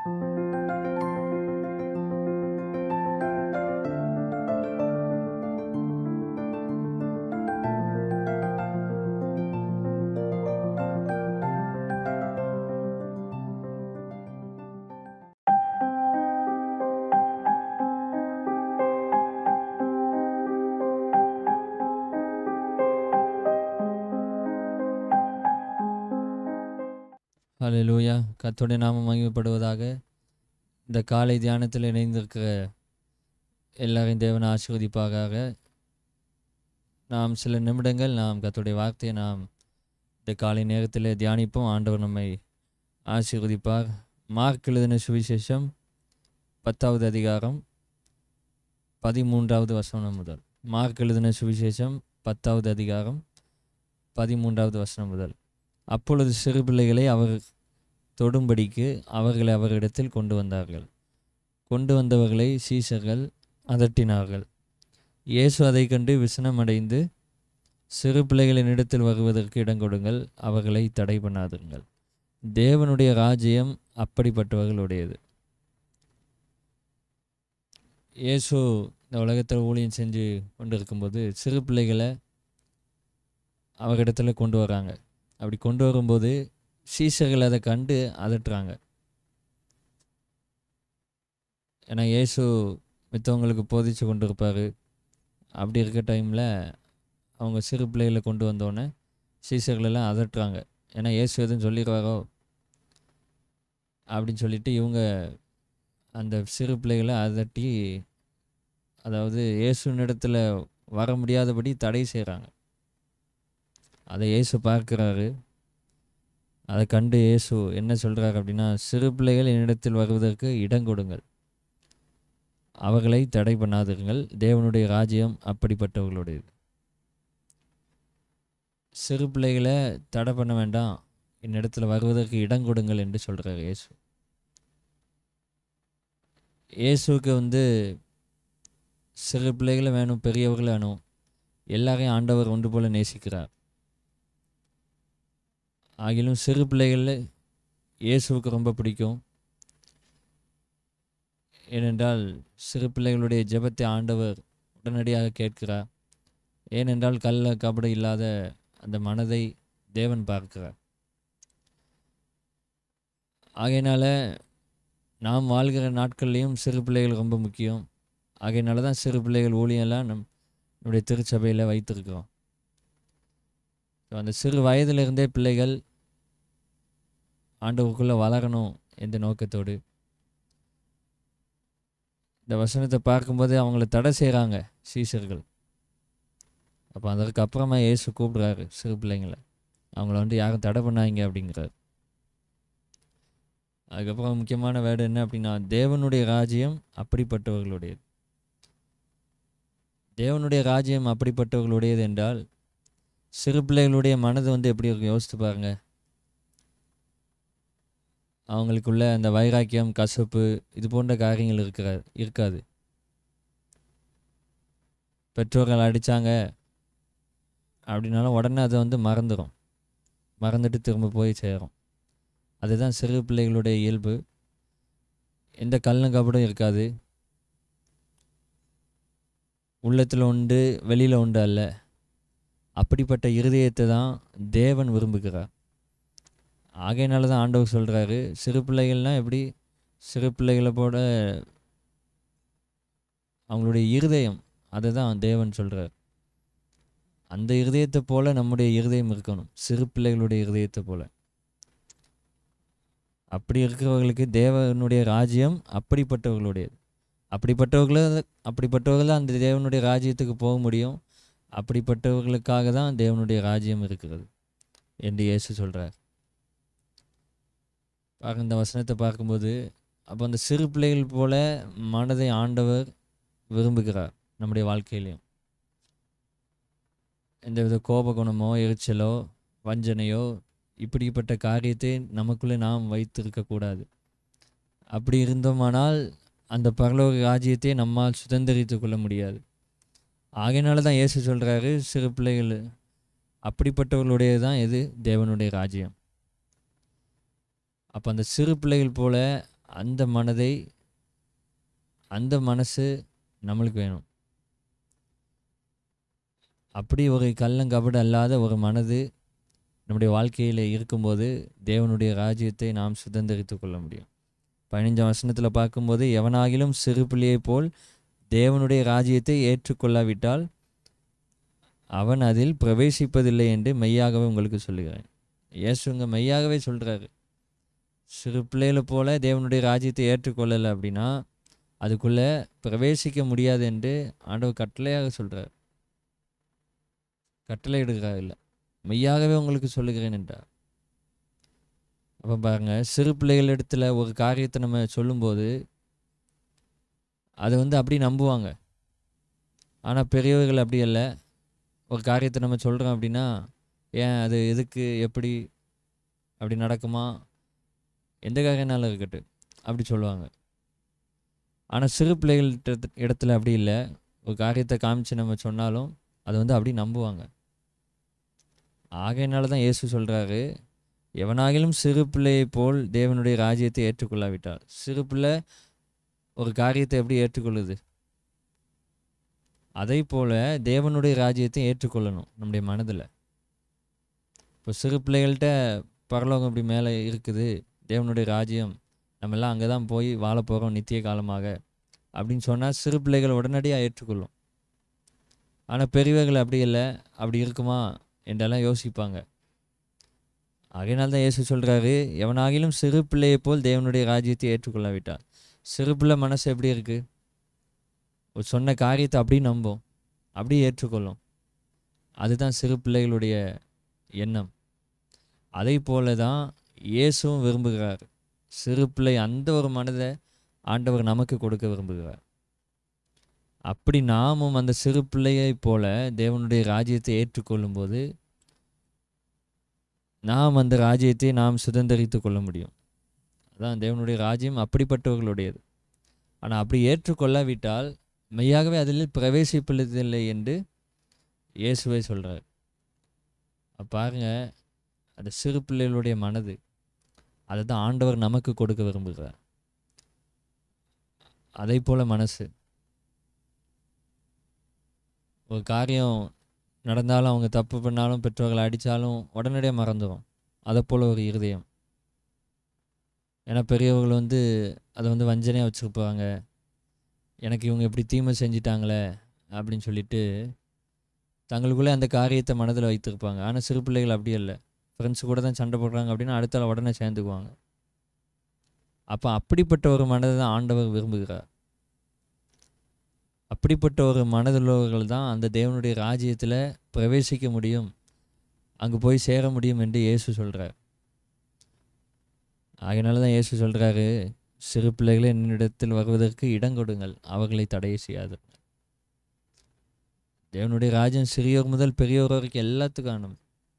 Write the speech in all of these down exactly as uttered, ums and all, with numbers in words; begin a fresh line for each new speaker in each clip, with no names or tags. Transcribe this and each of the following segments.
ஹல்லேலூயா. கர்த்தருடைய நாமம் மகிமைப்படுவதாக. இந்த காலை தியானத்தில் இணைந்திருக்கிற எல்லாரையும் தேவன் ஆசீர்வதிப்பாக. நாம் சில நிமிடங்கள் நாம் கர்த்தருடைய வார்த்தையை நாம் இந்த காலை நேரத்தில் தியானிப்போம். ஆண்டவர் நம்மை ஆசீர்வதிப்பார். மார்க் எழுதின சுவிசேஷம் பத்தாவது அதிகாரம் பதிமூன்றாவது வசனம் முதல். மார்க் எழுதின சுவிசேஷம் பத்தாவது அதிகாரம் பதிமூன்றாவது வசனம் முதல். அப்பொழுது சிறு பிள்ளைகளை அவர் தொடும்படிக்கு அவர்களை அவரிடத்தில் கொண்டு வந்தார்கள். கொண்டு வந்தவர்களை சீஷர்கள் அதட்டினார்கள். இயேசு அதை கண்டு விசனமடைந்து, சிறு பிள்ளைகளின் இடத்தில் வருவதற்கு இடம் கொடுங்கள், அவர்களை தடை பண்ணாதுங்கள், தேவனுடைய ராஜ்யம் அப்படிப்பட்டவர்களுடையது. இயேசு இந்த உலகத்தில் ஊழியம் செஞ்சு கொண்டு இருக்கும்போது சிறு பிள்ளைகளை அவரிடத்துல கொண்டு வராங்க. அப்படி கொண்டு வரும்போது சீஷர்கள் அதை கண்டு அதட்டுறாங்க. ஏன்னா இயேசு மித்தவங்களுக்கு போதிச்சு கொண்டு இருப்பார். அப்படி இருக்க டைமில் அவங்க சிறு பிள்ளைகளை கொண்டு வந்தோடனே சீஷர்களெல்லாம் அதட்டுறாங்க. ஏன்னா இயேசு எதுவும் சொல்லிடுவாரோ அப்படின்னு சொல்லிட்டு இவங்க அந்த சிறு பிள்ளைகளை அதட்டி, அதாவது இயேசுவின் இடத்துல வர முடியாதபடி தடை செய்கிறாங்க. அதை இயேசு பார்க்குறாரு. அதை கண்டு இயேசு என்ன சொல்கிறார் அப்படின்னா, சிறு பிள்ளைகள் என்னிடத்தில் வருவதற்கு இடம் கொடுங்கள், அவர்களை தடை பண்ணாதீர்கள், தேவனுடைய ராஜ்யம் அப்படிப்பட்டவர்களுடையது. சிறு பிள்ளைகளை தடை பண்ண வேண்டாம், என்னிடத்தில் வருவதற்கு இடம் கொடுங்கள் என்று சொல்கிறார் இயேசு. இயேசுக்கு வந்து சிறு பிள்ளைகளை வேணும், பெரியவர்கள் வேணும், எல்லாரையும் ஆண்டவர் ஒன்று போல நேசிக்கிறார். ஆகிலும் சிறு பிள்ளைகள் இயேசுவுக்கு ரொம்ப பிடிக்கும். ஏனென்றால் சிறு பிள்ளைகளுடைய ஜெபத்தை ஆண்டவர் உடனடியாக கேட்கிறார். ஏனென்றால் கள்ள கபடு இல்லாத அந்த மனதை தேவன் பார்க்கிறார். ஆகையினால நாம் வாழ்கிற நாட்கள்லேயும் சிறு பிள்ளைகள் ரொம்ப முக்கியம். ஆகையினால தான் சிறு பிள்ளைகள் ஊழியெல்லாம் நம் நம்முடைய திருச்சபையில் வைத்திருக்கிறோம். அந்த சிறு வயதிலிருந்தே பிள்ளைகள் ஆண்டவருக்குள்ளே வளரணும் என்ற நோக்கத்தோடு இந்த வசனத்தை பார்க்கும்போது அவங்கள தடை செய்கிறாங்க சீஷர்கள். அப்போ அதற்கு அப்புறமா இயேசு கூப்பிடுறாரு சிறு பிள்ளைங்களை, அவங்கள வந்து யாரும் தடை பண்ணாங்க அப்படிங்கிறார். அதுக்கப்புறம் முக்கியமான வேர்டு என்ன அப்படின்னா, தேவனுடைய ராஜ்யம் அப்படிப்பட்டவர்களுடையது. தேவனுடைய ராஜ்யம் அப்படிப்பட்டவர்களுடையது என்றால் சிறு பிள்ளைகளுடைய மனது வந்து எப்படி இருக்கும் யோசித்து பாருங்க. அவங்களுக்குள்ள அந்த வைராக்கியம், கசப்பு, இது போன்ற காரியங்கள் இருக்கிற இருக்காது. பெற்றோர்கள் அடித்தாங்க அப்படின்னாலும் உடனே அதை வந்து மறந்துடும், மறந்துட்டு திரும்ப போய் சேரும். அதுதான் சிறு பிள்ளைகளுடைய இயல்பு. எந்த கல்லும் கபடும் இருக்காது. உள்ளத்தில் உண்டு, வெளியில் உண்டு அல்ல. அப்படிப்பட்ட இருதயத்தை தான் தேவன் விரும்புகிறார். ஆகையினால தான் ஆண்டவர் சொல்கிறாரு, சிறு பிள்ளைகள்னால் எப்படி, சிறு பிள்ளைகளை போட அவங்களுடைய இருதயம், அதை தான் தேவன் சொல்கிறார். அந்த இருதயத்தை போல் நம்முடைய இருதயம் இருக்கணும், சிறு பிள்ளைகளுடைய இருதயத்தை போல். அப்படி இருக்கிறவர்களுக்கு தேவனுடைய ராஜ்யம் அப்படிப்பட்டவர்களுடையது. அப்படிப்பட்டவர்கள அப்படிப்பட்டவர்கள் தான் அந்த தேவனுடைய ராஜ்யத்துக்கு போக முடியும். அப்படிப்பட்டவர்களுக்காக தான் தேவனுடைய ராஜ்யம் இருக்கிறது என்று இயேசு சொல்கிறார். பார்க்க இந்த வசனத்தை பார்க்கும்போது அப்போ அந்த சிறு பிள்ளைகள் போல மனதை ஆண்டவர் விரும்புகிறார். நம்முடைய வாழ்க்கையிலையும் எந்தவித கோப குணமோ, எரிச்சலோ, வஞ்சனையோ, இப்படிப்பட்ட காரியத்தை நமக்குள்ளே நாம் வைத்திருக்கக்கூடாது. அப்படி இருந்தோமானால் அந்த பரலோக ராஜ்யத்தை நம்மால் சுதந்திரித்து கொள்ள முடியாது. ஆகையினால தான் இயேசு சொல்கிறாரு, சிறு பிள்ளைகள் அப்படிப்பட்டவர்களுடையது தான் எது, தேவனுடைய ராஜ்யம். அப்போ அந்த சிறு பிள்ளைகள் போல அந்த மனதை அந்த மனசு நம்மளுக்கு வேணும். அப்படி ஒரு கள்ளங்கபடு அல்லாத ஒரு மனது நம்முடைய வாழ்க்கையில் இருக்கும்போது தேவனுடைய ராஜ்யத்தை நாம் சுதந்திரித்து கொள்ள முடியும். பதினைஞ்சாம் வசனத்தில் பார்க்கும்போது, எவனாகிலும் சிறு பிள்ளையை போல் தேவனுடைய ராஜ்யத்தை ஏற்றுக்கொள்ளாவிட்டால் அவன் அதில் பிரவேசிப்பதில்லை என்று மெய்யாகவே உங்களுக்கு சொல்லுகிறேன். இயேசுங்க மெய்யாகவே சொல்கிறாரு, சிறு பிள்ளைகளை போல தேவனுடைய ராஜ்யத்தை ஏற்றுக்கொள்ளலை அப்படின்னா அதுக்குள்ளே பிரவேசிக்க முடியாது என்று ஆண்டவர் கட்டளையாக சொல்கிறார். கட்டளை எடுக்கிறார், இல்லை மெய்யாகவே உங்களுக்கு சொல்லுகிறேன் என்றார். அப்போ பாருங்கள், சிறு பிள்ளைகள் இடத்துல ஒரு காரியத்தை நம்ம சொல்லும்போது அதை வந்து அப்படி நம்புவாங்க. ஆனால் பெரியவர்கள் அப்படி இல்லை. ஒரு காரியத்தை நம்ம சொல்கிறோம் அப்படின்னா, ஏன் அது எதுக்கு, எப்படி, அப்படி நடக்குமா, எந்த காரியனாலும் இருக்கட்டும் அப்படி சொல்லுவாங்க. ஆனால் சிறு பிள்ளைகள் இடத்துல அப்படி இல்லை. ஒரு காரியத்தை காமிச்சு நம்ம சொன்னாலும் அதை வந்து அப்படி நம்புவாங்க. ஆகையினால தான் இயேசு சொல்கிறாரு, எவனாகிலும் சிறு பிள்ளையை போல் தேவனுடைய ராஜ்யத்தை ஏற்றுக்கொள்ளாவிட்டால். சிறு பிள்ளை ஒரு காரியத்தை எப்படி ஏற்றுக்கொள்ளுது, அதை போல் தேவனுடைய ராஜ்யத்தை ஏற்றுக்கொள்ளணும் நம்முடைய மனதில். இப்போ சிறு பிள்ளைகள்கிட்ட பரலோகம் இப்படி மேலே இருக்குது, தேவனுடைய ராஜ்யம், நம்மெல்லாம் அங்கே தான் போய் வாழ போகிறோம் நித்திய காலமாக அப்படின்னு சொன்னால் சிறு பிள்ளைகள் உடனடியாக ஏற்றுக்கொள்ளும். ஆனால் பெரியவர்கள் அப்படி இல்லை, அப்படி இருக்குமா என்றெல்லாம் யோசிப்பாங்க. அதனால தான் இயேசு சொல்கிறாரு, எவனாகிலும் சிறு பிள்ளையை போல் தேவனுடைய ராஜ்யத்தை ஏற்றுக்கொள்ளாவிட்டால். சிறு பிள்ளை மனசு எப்படி இருக்குது, ஒரு சொன்ன காரியத்தை அப்படி நம்பும், அப்படி ஏற்றுக்கொள்ளும். அதுதான் சிறு பிள்ளைகளுடைய எண்ணம். அதை போல தான் இயேசுவும் விரும்புகிறார். சிறு பிள்ளை அந்த ஒரு மனதை ஆண்டவர் நமக்கு கொடுக்க விரும்புகிறார். அப்படி நாமும் அந்த சிறு பிள்ளையை போல தேவனுடைய ராஜ்யத்தை ஏற்றுக்கொள்ளும்போது நாம் அந்த ராஜ்யத்தை நாம் சுதந்திரித்து கொள்ள முடியும். அதான் தேவனுடைய ராஜ்யம் அப்படிப்பட்டவர்களுடையது. ஆனால் அப்படி ஏற்றுக்கொள்ளாவிட்டால் மெய்யாகவே அதில் பிரவேசிப்பதில்லை என்று இயேசுவை சொல்கிறார். பாருங்க, அந்த சிறு பிள்ளைகளுடைய மனது, அதை தான் ஆண்டவர் நமக்கு கொடுக்க விரும்புகிறார். அதை போல மனசு, ஒரு காரியம் நடந்தாலும் அவங்க தப்பு பண்ணாலும் பெற்றோர்களை அடித்தாலும் உடனடியாக மறந்துடும். அதை போல் ஒரு இருதயம். ஏன்னா பெரியவர்கள் வந்து அதை வந்து வஞ்சனையாக வச்சுருப்பாங்க, எனக்கு இவங்க எப்படி தீமை செஞ்சிட்டாங்களே அப்படின்னு சொல்லிட்டு தங்களுக்குள்ளே அந்த காரியத்தை மனதில் வைத்திருப்பாங்க. ஆனால் சிறு பிள்ளைகள் அப்படி இல்லை. ஃப்ரெண்ட்ஸு கூட தான் சண்டை போடுறாங்க அப்படின்னா அடுத்த உடனே சேர்ந்துக்குவாங்க. அப்போ அப்படிப்பட்ட ஒரு மனதை தான் ஆண்டவர் விரும்புகிறார். அப்படிப்பட்ட ஒரு மனதுள்ளவர்கள் தான் அந்த தேவனுடைய ராஜ்யத்தில் பிரவேசிக்க முடியும், அங்கே போய் சேர முடியும் என்று இயேசு சொல்கிறார். அதனால தான் இயேசு சொல்கிறாரு, சிறு பிள்ளைகளை என்னிடத்தில் வருவதற்கு இடம் கொடுங்கள், அவர்களை தடை செய்யாது. தேவனுடைய ராஜ்யம் சிறியோர் முதல் பெரியோர் வரைக்கும் எல்லாத்துக்கான.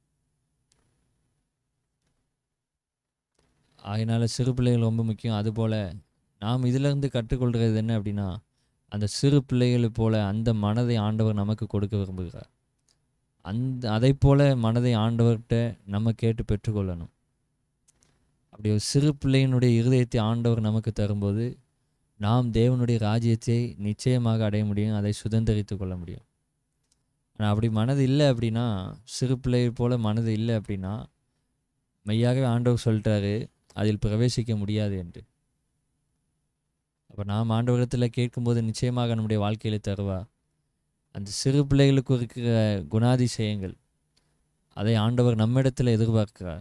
அதனால சிறு பிள்ளைகள் ரொம்ப முக்கியம். அதுபோல் நாம் இதிலிருந்து கற்றுக்கொள்கிறது என்ன அப்படின்னா, அந்த சிறு பிள்ளைகளை போல அந்த மனதை ஆண்டவர் நமக்கு கொடுக்க விரும்புகிறார். அந்த அதை போல மனதை ஆண்டவர்கிட்ட நம்ம கேட்டு பெற்றுக்கொள்ளணும். அப்படி ஒரு சிறு பிள்ளையினுடைய இருதயத்தை ஆண்டவர் நமக்கு தரும்போது நாம் தேவனுடைய ராஜ்யத்தை நிச்சயமாக அடைய முடியும், அதை சுதந்திரித்து கொள்ள முடியும். ஆனால் அப்படி மனது இல்லை அப்படின்னா, சிறு பிள்ளையை போல மனது இல்லை அப்படின்னா மெய்யாகவே ஆண்டவர் சொல்லிட்டாரு, அதில் பிரவேசிக்க முடியாது என்று. அப்போ நாம் ஆண்டவரத்தில் கேட்கும்போது நிச்சயமாக நம்முடைய வாழ்க்கையில் தருவா. அந்த சிறு பிள்ளைகளுக்கு இருக்கிற குணாதிசயங்கள் அதை ஆண்டவர் நம்மிடத்தில் எதிர்பார்க்கிறார்.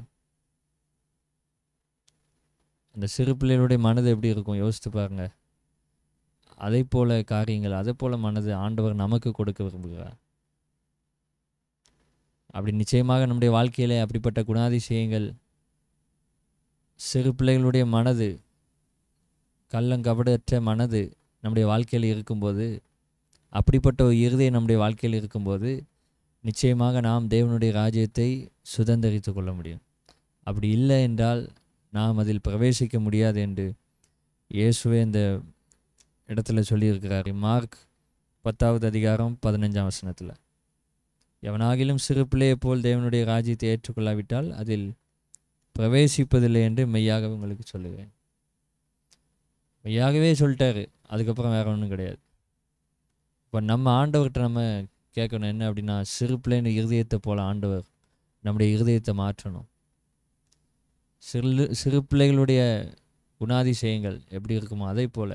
அந்த சிறு பிள்ளைகளுடைய மனது எப்படி இருக்கும் யோசித்து பாருங்க. அதை போல காரியங்கள், அதை போல மனது ஆண்டவர் நமக்கு கொடுக்க விரும்புகிறார். அப்படி நிச்சயமாக நம்முடைய வாழ்க்கையில் அப்படிப்பட்ட குணாதிசயங்கள், சிறு பிள்ளைகளுடைய மனது, கள்ளங்கபடற்ற மனது நம்முடைய வாழ்க்கையில் இருக்கும்போது, அப்படிப்பட்ட ஒரு இருதயம் நம்முடைய வாழ்க்கையில் இருக்கும்போது நிச்சயமாக நாம் தேவனுடைய ராஜ்யத்தை சுதந்திரித்து கொள்ள முடியும். அப்படி இல்லை என்றால் நாம் அதில் பிரவேசிக்க முடியாது என்று இயேசுவே இந்த இடத்துல சொல்லியிருக்கிறார். மார்க் பத்தாவது அதிகாரம் பதினஞ்சாம் வசனத்தில், எவனாகிலும் சிறு பிள்ளையை போல் தேவனுடைய ராஜ்யத்தை ஏற்றுக்கொள்ளாவிட்டால் அதில் பிரவேசிப்பதில்லை என்று மெய்யாக உங்களுக்கு சொல்லுவேன். மெய்யாகவே சொல்லிட்டாரு, அதுக்கப்புறம் வேற ஒன்றும் கிடையாது. இப்போ நம்ம ஆண்டவர்கிட்ட நம்ம கேட்கணும் என்ன அப்படின்னா, சிறு பிள்ளைன்னு இருதயத்தை போல ஆண்டவர் நம்முடைய இருதயத்தை மாற்றணும். சிறு சிறு பிள்ளைகளுடைய குணாதிசயங்கள் எப்படி இருக்குமோ அதே போல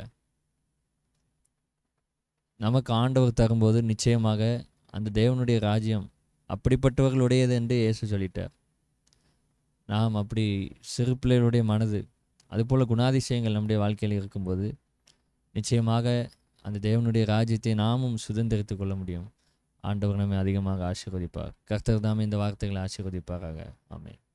நமக்கு ஆண்டவர் தரும்போது நிச்சயமாக அந்த தேவனுடைய ராஜ்யம் அப்படிப்பட்டவர்களுடையது என்று இயேசு சொல்லிட்டார். நாம் அப்படி சிறு பிள்ளைகளுடைய மனது அதுபோல் குணாதிசயங்கள் நம்முடைய வாழ்க்கையில் இருக்கும்போது நிச்சயமாக அந்த தேவனுடைய ராஜ்யத்தை நாமும் சுதந்திரித்து கொள்ள முடியும். ஆண்டவர் நம்மை அதிகமாக ஆசீர்வதிப்பார். கர்த்தர் தாமே இந்த வார்த்தைகளை ஆசீர்வதிப்பாராக. ஆமென்.